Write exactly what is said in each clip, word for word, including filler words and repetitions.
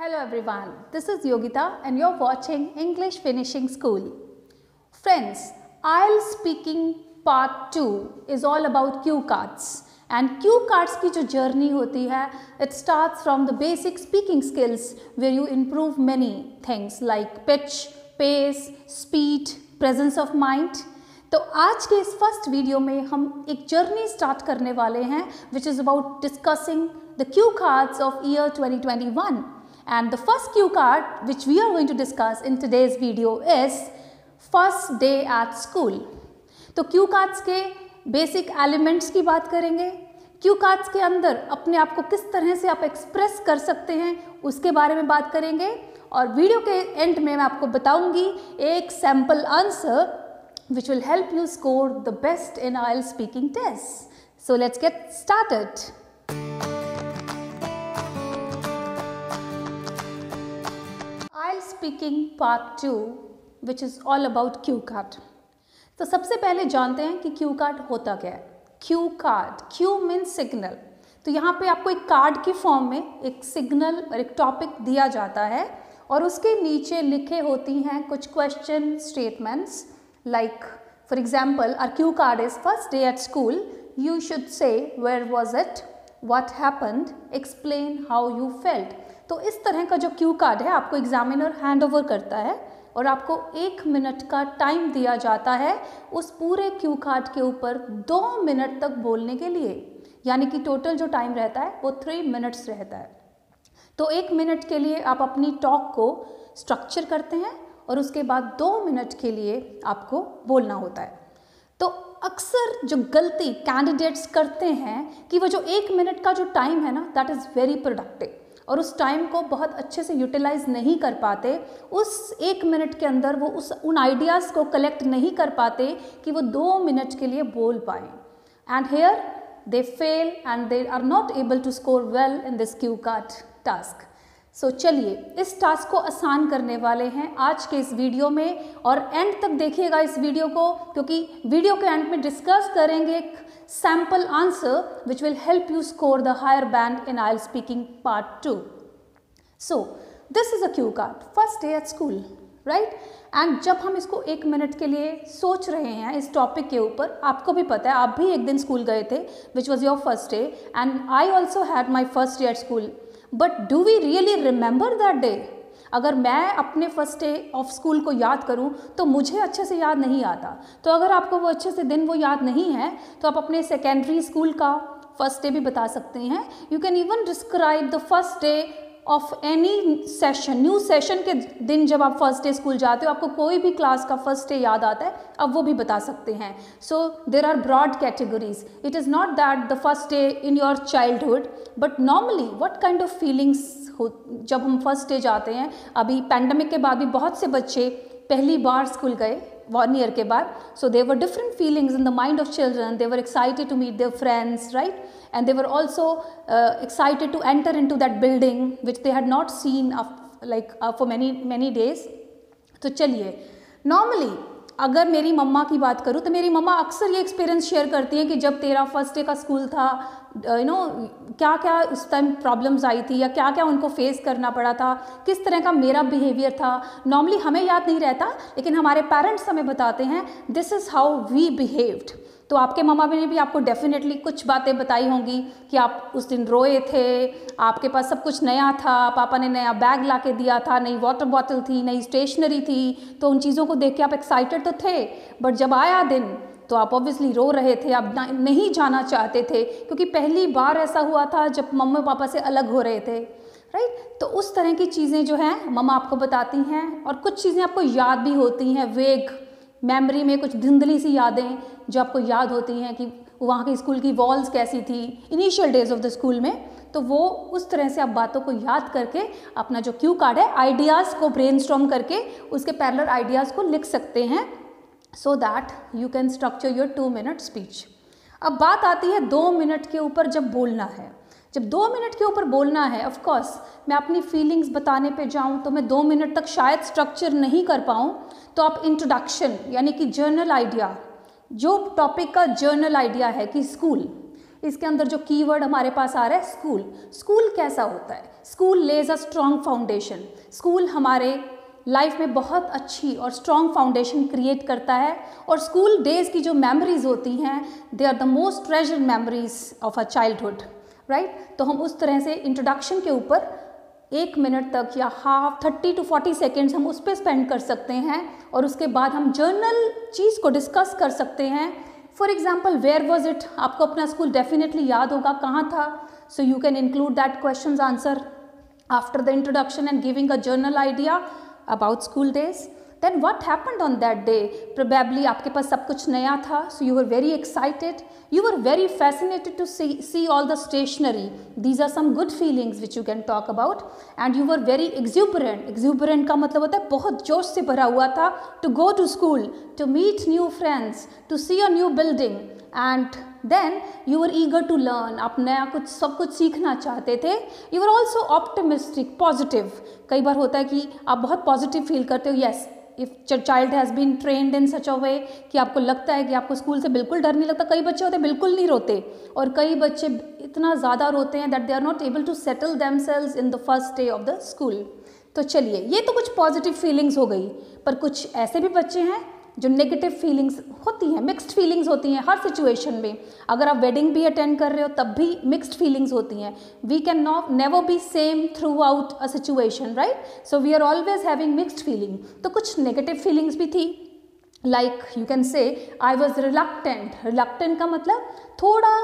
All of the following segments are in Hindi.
Hello everyone, this is Yogita and you're watching English Finishing School. Friends, I E L T S speaking part two is all about cue cards. And cue cards की जो journey होती है, it starts from the basic speaking skills where you improve many things like pitch, pace, speed, presence of mind. तो आज के इस फर्स्ट वीडियो में हम एक जर्नी स्टार्ट करने वाले हैं which is about discussing the cue cards of year twenty twenty-one. And the first cue card which we are going to discuss in today's video is first day at school. तो cue cards के basic elements की बात करेंगे, cue cards के अंदर अपने आप को किस तरह से आप एक्सप्रेस कर सकते हैं उसके बारे में बात करेंगे और वीडियो के एंड में मैं आपको बताऊंगी एक sample answer which will help you score the best in I E L T S speaking tests. So let's get started. I E L T S speaking part two which is all about cue card. तो सबसे पहले जानते हैं कि cue card होता क्या है. Cue card, cue means signal. तो यहाँ पे आपको एक कार्ड की फॉर्म में एक सिग्नल और एक टॉपिक दिया जाता है और उसके नीचे लिखे होती हैं कुछ question statements. Like for example, our cue card is first day at school. You should say where was it, what happened, explain how you felt. तो इस तरह का जो क्यू कार्ड है आपको एग्जामिनर हैंड ओवर करता है और आपको एक मिनट का टाइम दिया जाता है उस पूरे क्यू कार्ड के ऊपर दो मिनट तक बोलने के लिए, यानी कि टोटल जो टाइम रहता है वो थ्री मिनट्स रहता है. तो एक मिनट के लिए आप अपनी टॉक को स्ट्रक्चर करते हैं और उसके बाद दो मिनट के लिए आपको बोलना होता है. तो अक्सर जो गलती कैंडिडेट्स करते हैं कि वो जो एक मिनट का जो टाइम है ना दैट इज़ वेरी प्रोडक्टिव और उस टाइम को बहुत अच्छे से यूटिलाइज नहीं कर पाते. उस एक मिनट के अंदर वो उस उन आइडियाज़ को कलेक्ट नहीं कर पाते कि वो दो मिनट के लिए बोल पाएँ. And here they fail and they are not able to score well in this cue card task. So so, चलिए इस टास्क को आसान करने वाले हैं आज के इस वीडियो में और एंड तक देखिएगा इस वीडियो को क्योंकि वीडियो के एंड में डिस्कस करेंगे एक sample answer which will help you score the higher band in I E L T speaking part two. So this is a cue card first day at school, right. And जब हम इसको एक मिनट के लिए सोच रहे हैं इस टॉपिक के ऊपर, आपको भी पता है आप भी एक दिन स्कूल गए थे which was your first day and I also had my first day at school. But do we really remember that day? अगर मैं अपने फर्स्ट डे ऑफ स्कूल को याद करूं तो मुझे अच्छे से याद नहीं आता. तो अगर आपको वो अच्छे से दिन वो याद नहीं है तो आप अपने सेकेंडरी स्कूल का फर्स्ट डे भी बता सकते हैं. You can even describe the first day of any session. New session के दिन जब आप फर्स्ट डे स्कूल जाते हो आपको कोई भी क्लास का फर्स्ट डे याद आता है, अब वो भी बता सकते हैं. So there are broad categories. It is not that the first day in your childhood but normally what kind of feelings हो जब हम फर्स्ट डे जाते हैं. अभी पैंडमिक के बाद भी बहुत से बच्चे पहली बार स्कूल गए वन ईयर के बाद. So there were different feelings in the mind of children. They were excited to meet their friends, right, and they were also uh, excited to enter into that building which they had not seen of, like uh, for many many days. तो चलिए नॉर्मली अगर मेरी मम्मा की बात करूँ तो मेरी मम्मा अक्सर ये एक्सपीरियंस शेयर करती हैं कि जब तेरा फर्स्ट डे का स्कूल था यू नो क्या क्या उस टाइम प्रॉब्लम्स आई थी या क्या क्या उनको फेस करना पड़ा था, किस तरह का मेरा बिहेवियर था. नॉर्मली हमें याद नहीं रहता लेकिन हमारे पेरेंट्स हमें बताते हैं this is how we behaved. तो आपके मम्मा ने भी आपको डेफिनेटली कुछ बातें बताई होंगी कि आप उस दिन रोए थे, आपके पास सब कुछ नया था, पापा ने नया बैग ला के दिया था, नई वाटर बॉटल थी, नई स्टेशनरी थी. तो उन चीज़ों को देख के आप एक्साइटेड तो थे बट जब आया दिन तो आप ऑब्वियसली रो रहे थे, आप नहीं जाना चाहते थे क्योंकि पहली बार ऐसा हुआ था जब मम्मी पापा से अलग हो रहे थे, राइट. तो उस तरह की चीज़ें जो हैं मम्मा आपको बताती हैं और कुछ चीज़ें आपको याद भी होती हैं. वेग मेमोरी में कुछ धुंधली सी यादें जो आपको याद होती हैं कि वहाँ की स्कूल की वॉल्स कैसी थी initial days of the school में. तो वो उस तरह से आप बातों को याद करके अपना जो क्यू कार्ड है आइडियाज़ को ब्रेनस्टॉर्म करके उसके पैरेलल आइडियाज़ को लिख सकते हैं so that you can structure your two minute speech. अब बात आती है दो मिनट के ऊपर जब बोलना है. जब दो मिनट के ऊपर बोलना है ऑफ कोर्स मैं अपनी फीलिंग्स बताने पे जाऊं तो मैं दो मिनट तक शायद स्ट्रक्चर नहीं कर पाऊं. तो आप इंट्रोडक्शन यानी कि जर्नल आइडिया, जो टॉपिक का जर्नल आइडिया है कि स्कूल, इसके अंदर जो कीवर्ड हमारे पास आ रहा है स्कूल। स्कूल कैसा होता है? School lays a strong foundation. School हमारे लाइफ में बहुत अच्छी और स्ट्रॉन्ग फाउंडेशन क्रिएट करता है, और स्कूल डेज़ की जो मेमोरीज होती हैं they are the most treasured memories of a childhood, right. तो हम उस तरह से इंट्रोडक्शन के ऊपर एक मिनट तक या half thirty to forty seconds हम उस पर स्पेंड कर सकते हैं, और उसके बाद हम जर्नल चीज़ को डिस्कस कर सकते हैं। For example, where was it? आपको अपना स्कूल डेफिनेटली याद होगा कहाँ था, so you can include that question answer after the introduction and giving a general idea about school days. Then what happened on that day? Probably आपके पास सब कुछ नया था, so you were very excited, you were very fascinated to see see all the stationery. These are some good feelings which you can talk about, and you were very exuberant. Exuberant का मतलब होता है बहुत जोश से भरा हुआ था, to go to school, to meet new friends, to see a new building, and then you were eager to learn. आप नया कुछ सब कुछ सीखना चाहते थे. You were also optimistic, positive. कई बार होता है कि आप बहुत पॉजिटिव फील करते हो. yes, if child has been trained in such a way कि आपको लगता है कि आपको स्कूल से बिल्कुल डर नहीं लगता. कई बच्चे होते हैं बिल्कुल नहीं रोते, और कई बच्चे इतना ज़्यादा रोते हैं that they are not able to settle themselves in the first day of the school. तो चलिए, ये तो कुछ पॉजिटिव फीलिंग्स हो गई, पर कुछ ऐसे भी बच्चे हैं जो नेगेटिव फीलिंग्स होती हैं, मिक्स्ड फीलिंग्स होती हैं हर सिचुएशन में. अगर आप वेडिंग भी अटेंड कर रहे हो तब भी मिक्स्ड फीलिंग्स होती हैं. We can not never be same throughout a situation, right. So we are always having mixed feeling. तो कुछ नेगेटिव फीलिंग्स भी थी, like you can say I was reluctant. Reluctant का मतलब थोड़ा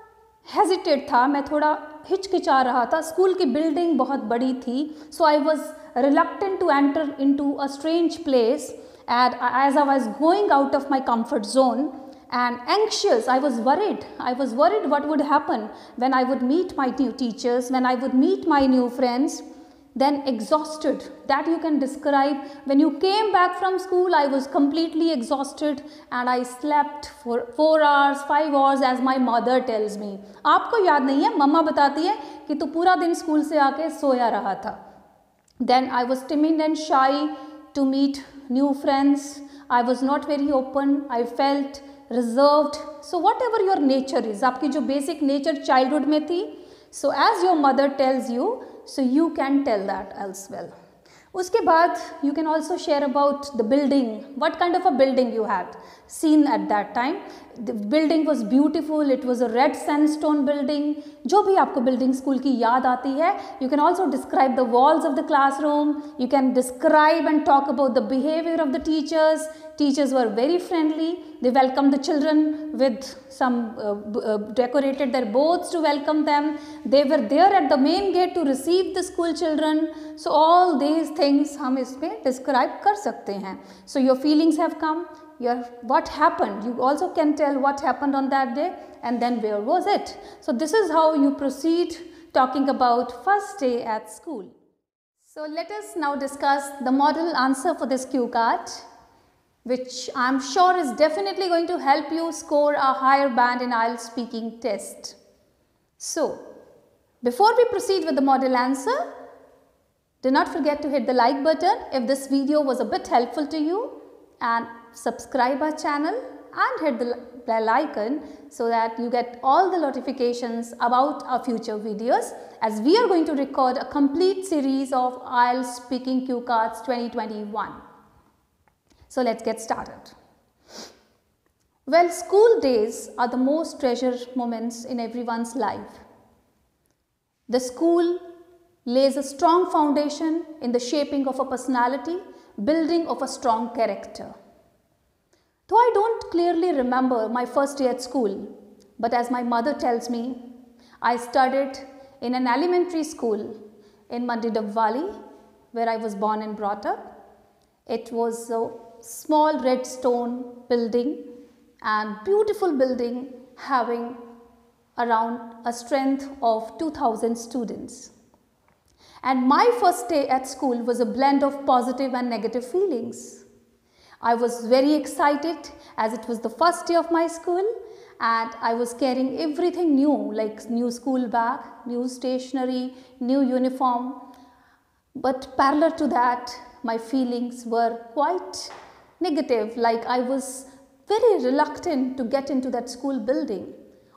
हेजिटेट था, मैं थोड़ा हिचकिचा रहा था. स्कूल की बिल्डिंग बहुत बड़ी थी, so I was reluctant to enter into a strange place. And as I was going out of my comfort zone and anxious, I was worried. I was worried what would happen when I would meet my new teachers, when I would meet my new friends. Then exhausted, that you can describe. When you came back from school, I was completely exhausted and I slept for four hours, five hours as my mother tells me. आपको याद नहीं है, मम्मा बताती है कि तू पूरा दिन स्कूल से आके सोया रहा था. Then I was timid and shy to meet new friends. I was not very open. I felt reserved. So whatever your nature is, आपकी जो basic nature childhood में थी, so as your mother tells you, so you can tell that as well. उसके बाद you can also share about the building. What kind of a building you had seen at that time? The building was beautiful. It was a red sandstone building. जो भी आपको building school की याद आती है, you can also describe the walls of the classroom. You can describe and talk about the behavior of the teachers. Teachers were very friendly. They welcomed the children with some uh, uh, decorated their boats to welcome them. They were there at the main gate to receive the school children. So all these things हम इसमें describe कर सकते हैं. So your feelings have come. Your what happened? You also can tell what happened on that day, and then where was it? So this is how you proceed talking about first day at school. So let us now discuss the model answer for this cue card, which I am sure is definitely going to help you score a higher band in I E L T S speaking test. So, before we proceed with the model answer, do not forget to hit the like button if this video was a bit helpful to you, and subscribe our channel and hit the bell icon so that you get all the notifications about our future videos, as we are going to record a complete series of I E L T S speaking cue cards twenty twenty-one. So let's get started. Well, school days are the most treasured moments in everyone's life. The school lays a strong foundation in the shaping of a personality, building of a strong character. Though I don't clearly remember my first day at school, but as my mother tells me, I studied in an elementary school in Mandidab Valley, where I was born and brought up. It was a small red stone building and beautiful building having around a strength of two thousand students. And my first day at school was a blend of positive and negative feelings. I was very excited as it was the first day of my school, and I was carrying everything new, like new school bag, new stationery, new uniform. But parallel to that, my feelings were quite negative, like I was very reluctant to get into that school building.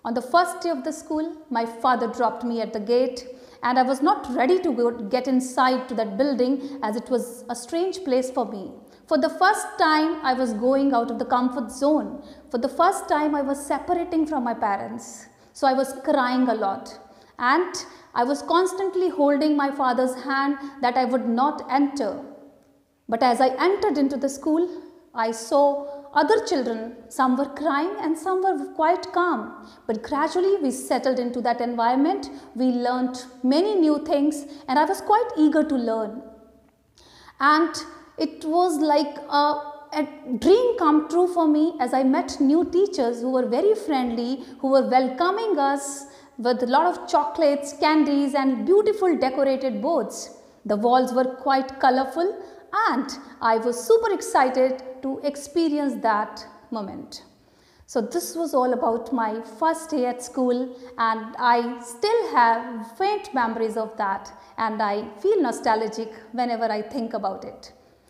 On the first day of the school, my father dropped me at the gate, and I was not ready to go get inside to that building as it was a strange place for me. For the first time, I was going out of the comfort zone. For the first time, I was separating from my parents. So I was crying a lot, and I was constantly holding my father's hand that I would not enter. But as I entered into the school, I saw other children. Some were crying and some were quite calm. But gradually we settled into that environment. We learnt many new things, and I was quite eager to learn. And it was like a, a dream come true for me as I met new teachers who were very friendly, who were welcoming us with a lot of chocolates, candies and beautiful decorated boards. The walls were quite colorful, and I was super excited to experience that moment. So this was all about my first day at school, and I still have faint memories of that, and I feel nostalgic whenever I think about it.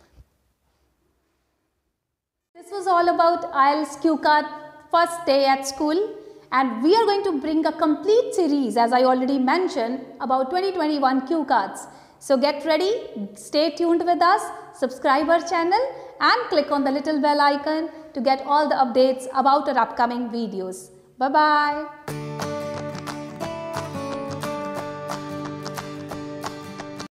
This was all about I E L T S Q card first day at school, and we are going to bring a complete series, as I already mentioned, about twenty twenty-one Q cards. So get ready, stay tuned with us, subscribe our channel and click on the little bell icon to get all the updates about our upcoming videos. Bye-bye.